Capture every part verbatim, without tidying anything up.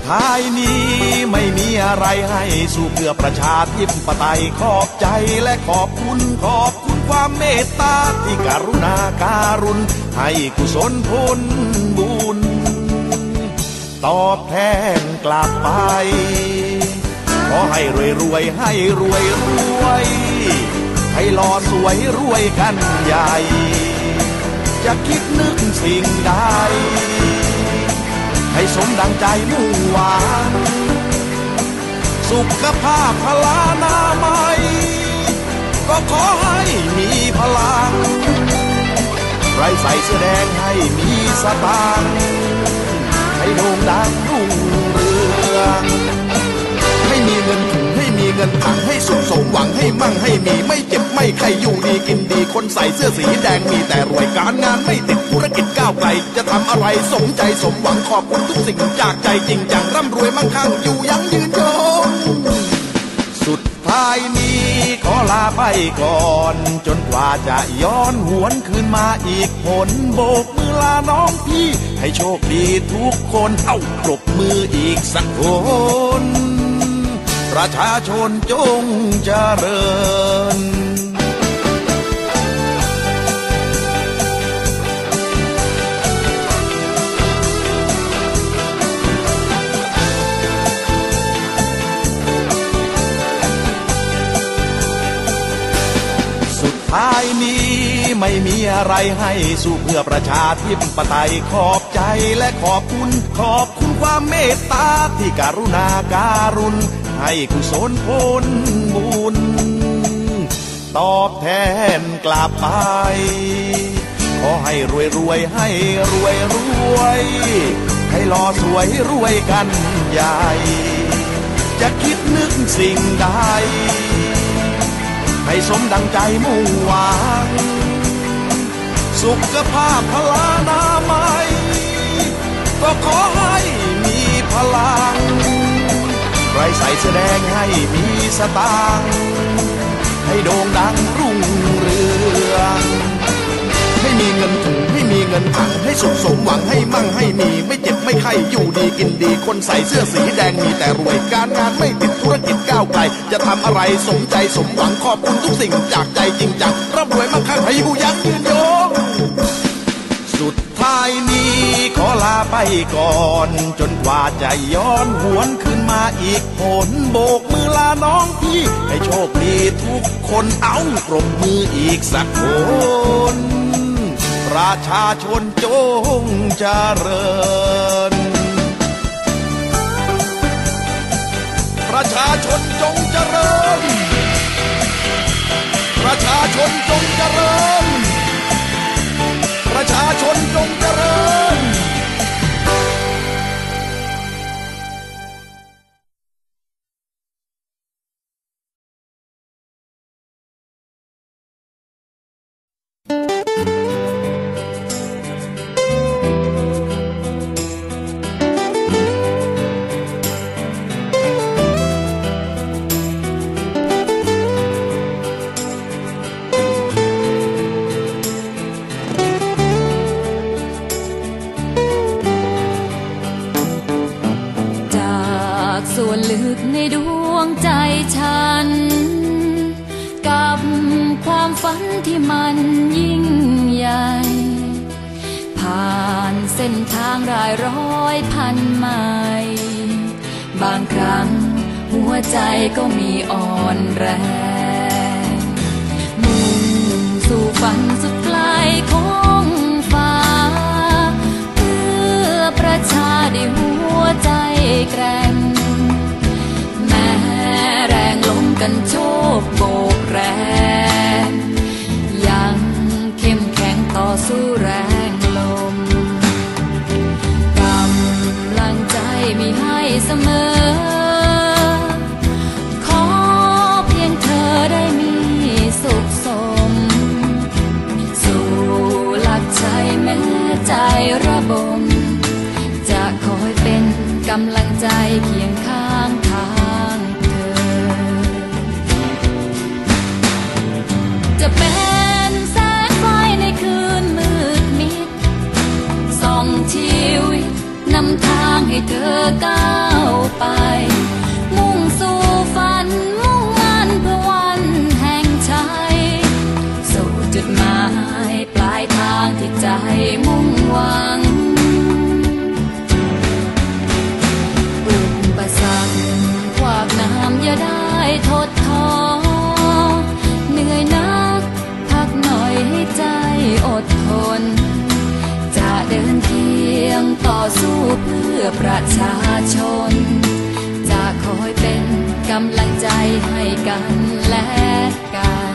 ท้ายนี้ไม่มีอะไรให้สู้เพื่อประชาธิปไตยขอบใจและขอบคุณขอบคุณความเมตตาที่กรุณาการุณให้กุศลผลบุญตอบแทนกลับไปขอให้รวยรวยให้รวยรวยให้หล่อสวยรวยกันใหญ่จะคิดนึกสิ่งใดให้สมดังใจมุ่งหวังสุขภาพพลานามัยก็ขอให้มีพลังใครใส่เสื้อแดงให้มีสตางค์ให้โด่งดังรุ่งเรืองให้มีเงินถุงให้มีเงินถังให้สุขสมหวังให้มั่งให้มีไม่เจ็บไม่ไข้อยู่ดีกินดีคนใส่เสื้อสีแดงมีแต่รวยการงานไม่ติดธุรกิจก้าวไกลจะทำอะไรสมใจสมหวังขอบคุณทุกสิ่งจากใจจริงจังร่ำรวยมั่งคั่งอยู่ยังยืนยงสุดท้ายนี้ขอลาไปก่อนจนกว่าจะย้อนหวนคืนมาอีกผลโบกมือลาน้องพี่ให้โชคดีทุกคนเอ้าปรบมืออีกสักคนประชาชนจงเจริญสุดท้ายนี้ไม่มีอะไรให้สู้เพื่อประชาธิปไตยขอบใจและขอบคุณขอบคุณความเมตตาที่กรุณาการุณให้กุศลผลบุญตอบแทนกลับไปขอให้รวยรวยให้รวยรวยให้หล่อสวยรวยกันใหญ่จะคิดนึกสิ่งใดให้สมดังใจมุ่งหวังสุขภาพพลานามัยก็ขอให้มีพลังใครใส่เสื้อแดงให้มีสตางค์ให้โด่งดังรุ่งเรืองให้มีเงินถุงให้มีเงินถังให้สุขสมหวังให้มั่งให้มีไม่เจ็บไม่ไข้อยู่ดีกินดีคนใส่เสื้อสีแดงมีแต่รวยการงานไม่ติดธุรกิจก้าวไกลจะทำอะไรสมใจสมหวังขอบคุณทุกสิ่งจากใจจริงจังร่ำรวยมั่งคั่งให้อยู่ยังยืนยงสุดท้ายนี้ขอลาไปก่อนจนกว่าจะย้อนหวนขึ้นมาอีกผลโบกมือลาน้องพี่ให้โชคดีทุกคนเอาปรบมืออีกสักคนประชาชนจงเจริญประชาชนจงเจริญประชาชนจงเจริญประชาชนจงเจริญที่มันยิ่งใหญ่ผ่านเส้นทางรายร้อยพันไมล์บางครั้งหัวใจก็มีอ่อนแรงมุ่งสู่ฝันสุดไกลของฟ้าเพื่อประชาได้หัวใจแกร่งแม้แรงลมกันโชกโบกแรงยังเข้มแข็งต่อสู้แรงลมกำลังใจมีให้เสมอขอเพียงเธอได้มีสุขสมสู่หลักชัยแม้ใจระบมจะคอยเป็นกำลังใจเคียงข้างทางเธอจะเป็นแสงไฟในคืนมืดมิดส่องชีวิตนำทางให้เธอก้าวไปมุ่งสู่ฝันมุ่งมั่นเพื่อวันแห่งชัยสู่จุดหมายปลายทางที่ใจมุ่งหวังอุปสรรคขวากน้ำอย่าได้ทดท้อเหนื่อยนักพักหน่อยให้ใจอดทนจะเดินเคียงต่อสู้เพื่อประชาชนจะคอยเป็นกำลังใจให้กันและกัน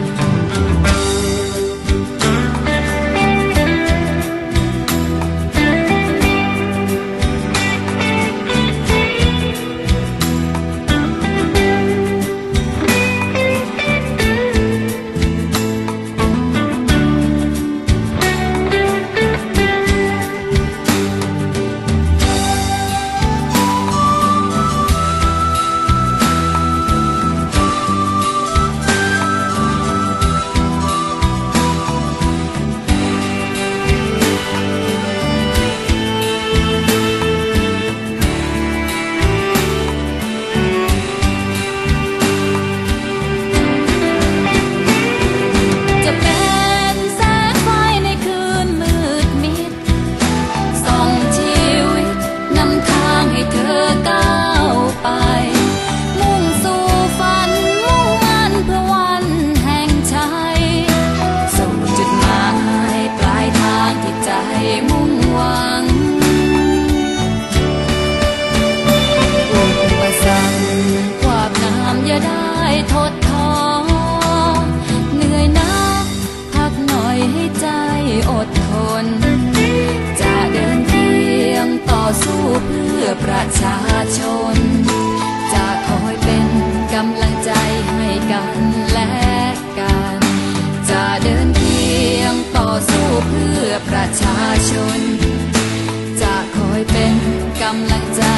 ประชาชนจะคอยเป็นกำลังใจให้กันและกันจะเดินเคียงต่อสู้เพื่อประชาชนจะคอยเป็นกำลังใจ